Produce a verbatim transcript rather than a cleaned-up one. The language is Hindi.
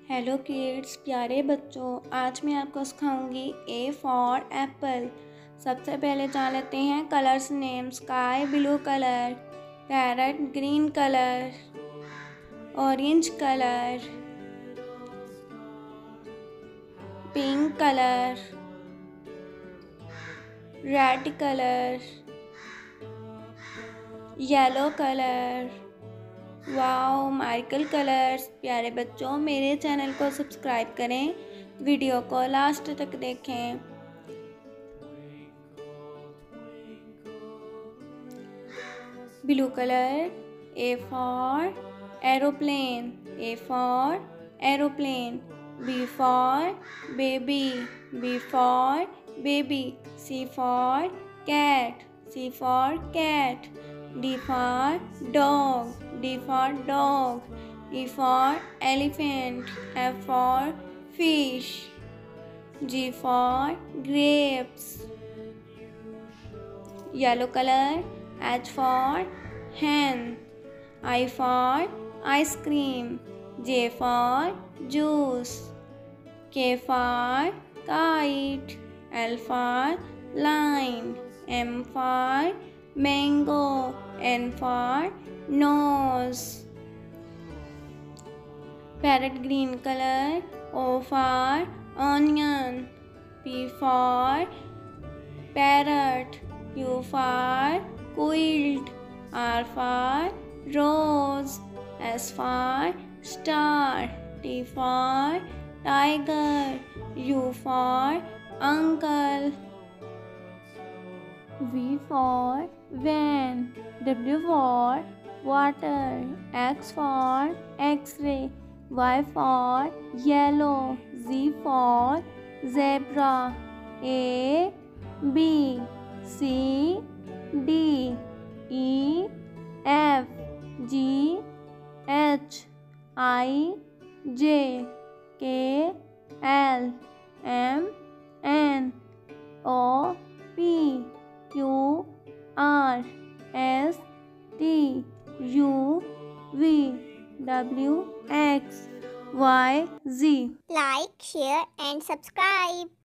हेलो किड्स, प्यारे बच्चों, आज मैं आपको सिखाऊंगी ए फॉर एप्पल। सबसे पहले जान लेते हैं colours name. Sky blue colour, parrot green colour, orange colour, pink colour, red colour, yellow colour, wow मार्कल कलर्स। प्यारे बच्चों, मेरे चैनल को सब्सक्राइब करें, वीडियो को लास्ट तक देखें। Blue colour, A for aeroplane, A for aeroplane. B for baby, B for baby. C for cat, C for cat. D for dog, D for dog. E for elephant, F for fish. G for grapes. Yellow color, H for hen. I for ice cream. J for juice. K for kite. L for line. M for mango. N for nose. Parrot green color. O for onion. P for parrot. Q for quilt. R for rose. S for star. T for tiger. U for uncle. V for van. W for water. X for X-ray. Y for yellow. Z for zebra. A B C D E F G H I J K L M N O P Q R S T U V W X Y Z. Like, share and subscribe.